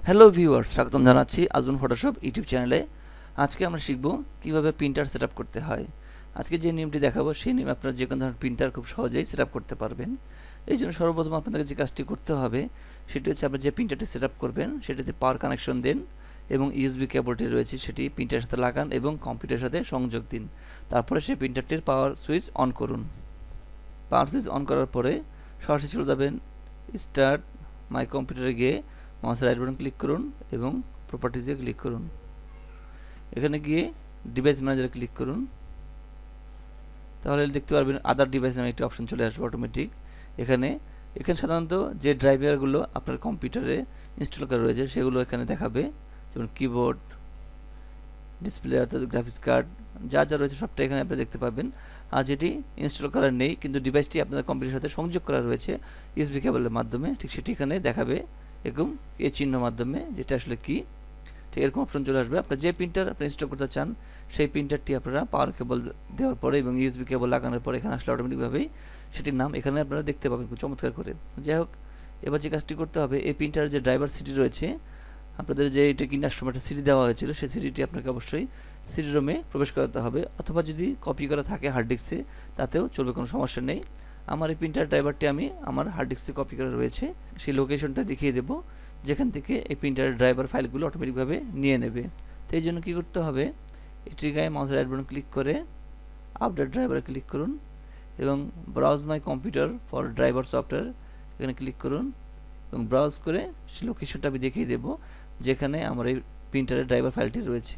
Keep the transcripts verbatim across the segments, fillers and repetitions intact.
Hello viewers, স্বাগতম জানাচ্ছি আজুন Photoshop YouTube চ্যানেলে। আজকে আমরা শিখব কিভাবে প্রিন্টার সেটআপ করতে হয়। আজকে যে নিয়মটি দেখাবো সেই নিয়মে আপনারা যে কোনো ধরনের প্রিন্টার খুব সহজেই সেটআপ করতে পারবেন। এই জন্য সর্বপ্রথম আপনাদের যে কাজটি করতে হবে সেটি হচ্ছে আপনি যে প্রিন্টারটি সেটআপ করবেন সেটাতে পাওয়ার কানেকশন দেন এবং ইউএসবি কেবলটি রয়েছে সেটি প্রিন্টারের সাথে লাগান এবং কম্পিউটারের সাথে সংযোগ দিন। তারপরে সেই প্রিন্টারটির পাওয়ার সুইচ অন করুন। পাওয়ার সুইচ অন করার পরে সরাসরি চলে যাবেন স্টার্ট মাই কম্পিউটারে গিয়ে মাউসের রাইট বাটন ক্লিক করুন এবং প্রপার্টিজে ক্লিক করুন। এখানে গিয়ে ডিভাইস ম্যানেজারে ক্লিক করুন। তাহলে দেখতে পারবেন আদার ডিভাইস নামে একটি অপশন চলে আসবে অটোমেটিক। এখানে এখানে সাধারণত যে ড্রাইভারগুলো আপনার কম্পিউটারে ইনস্টল করা রয়েছে সেগুলো এখানে দেখাবে, যেমন কিবোর্ড, ডিসপ্লে অর্থাৎ গ্রাফিক্স কার্ড, যা যা রয়েছে সবটা এখানে আপনি দেখতে পাবেন। আর যেটি ইনস্টল করা নেই কিন্তু ডিভাইসটি আপনাদের কম্পিউটারের সাথে সংযোগ করা রয়েছে ইউএসবি কেবলের মাধ্যমে, ঠিক সেটি এখানে দেখাবে এরকম এই চিহ্ন মাধ্যমে, যেটা আসলে কি ঠিক এরকম অপশন চলে আসবে। আপনার যে প্রিন্টার আপনি ইনস্টল করতে চান সেই প্রিন্টারটি আপনারা পাওয়ার কেবল দেওয়ার পরে এবং ইউএসবি কেবল লাগানোর পরে এখানে আসলে অটোমেটিকভাবেই সেটির নাম এখানে আপনারা দেখতে পাবেন খুব চমৎকার করে। যাই হোক, এবার যে কাজটি করতে হবে, এই প্রিন্টারের যে ড্রাইভার সিডি রয়েছে আপনাদের যে এটা কেনার সময় একটা সিডি দেওয়া হয়েছিল সেই সিডিটি আপনাকে অবশ্যই সিডি রোমে প্রবেশ করাতে হবে, অথবা যদি কপি করা থাকে হার্ড ডিস্কে তাতেও চলবে, কোনো সমস্যা নেই। আমার এই প্রিন্টার ড্রাইভারটি আমি আমার হার্ড ডিস্কে কপি করা রয়েছে, সেই লোকেশনটা দেখিয়ে দেবো যেখান থেকে এই প্রিন্টারের ড্রাইভার ফাইলগুলো অটোমেটিকভাবে নিয়ে নেবে। তো এই জন্য কী করতে হবে, এটির গায়ে মাউসের রাইট বাটন ক্লিক করে আপডেট ড্রাইভারে ক্লিক করুন এবং browse my computer for driver software এখানে ক্লিক করুন এবং ব্রাউজ করে সেই লোকেশনটা আমি দেখিয়ে দেবো যেখানে আমার এই প্রিন্টারের ড্রাইভার ফাইলটি রয়েছে।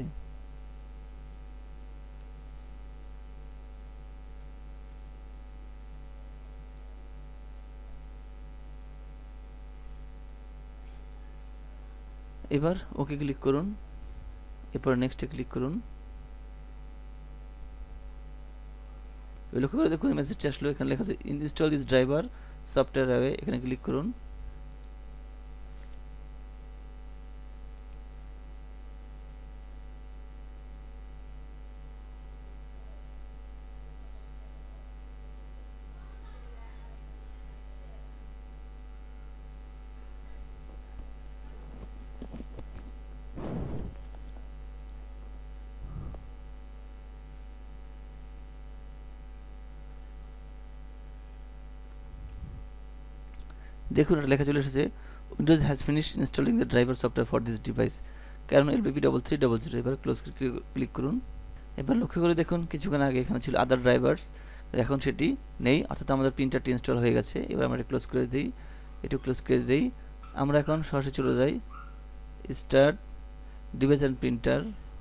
এবার ওকে ক্লিক করুন, এরপর নেক্সটে ক্লিক করুন। লক্ষ্য করে দেখুন মেসেজটি আসলো, এখানে লেখা আছে install this driver software anyway, এখানে ক্লিক করুন। দেখুন এটা লেখা চলে এসেছে Windows has finish installing the driver software for this device, কারণ LBP double three double zero. এবার ক্লোজ ক্লিক করুন। এবার লক্ষ্য করে দেখুন কিছুক্ষণ আগে এখানে ছিল আদার ড্রাইভার্স, এখন সেটি নেই, অর্থাৎ আমাদের প্রিন্টারটি ইনস্টল হয়ে গেছে। এবার আমরা এটা ক্লোজ করে দিই, এটু ক্লোজ করে দিই। আমরা এখন সরাসরি চলে যাই স্টার্ট ডিভাইস অ্যান্ড প্রিন্টার।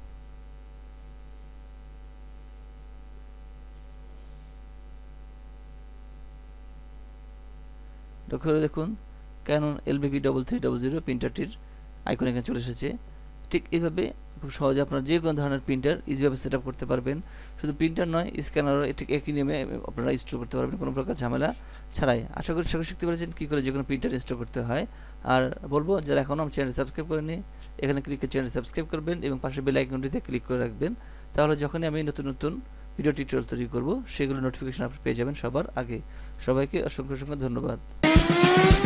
লক্ষ্য করে দেখুন Canon LBP double three double zero প্রিন্টারটির আইকন এখানে চলে এসেছে। ঠিক এইভাবে খুব সহজে আপনারা যে কোনো ধরনের প্রিন্টার ইজিভাবে সেট আপ করতে পারবেন। শুধু প্রিন্টার নয়, স্ক্যানারও ঠিক একই নিয়মে আপনারা ইনস্টল করতে পারবেন কোনো প্রকার ঝামেলা ছাড়াই। আশা করি সকলে শিখতে পেরেছেন কী করে যে কোনো প্রিন্টার ইনস্টল করতে হয়। আর বলবো যারা এখনও আমার চ্যানেল সাবস্ক্রাইব করেনি এখানে ক্লিক করে চ্যানেল সাবস্ক্রাইব করবেন এবং পাশে বেল আইকনটিতে ক্লিক করে রাখবেন, তাহলে যখনই আমি নতুন নতুন ভিডিও টিউটোরিয়াল তৈরি করব সেগুলো নোটিফিকেশন আপনি পেয়ে যাবেন সবার আগে। সবাইকে অসংখ্য অসংখ্য ধন্যবাদ।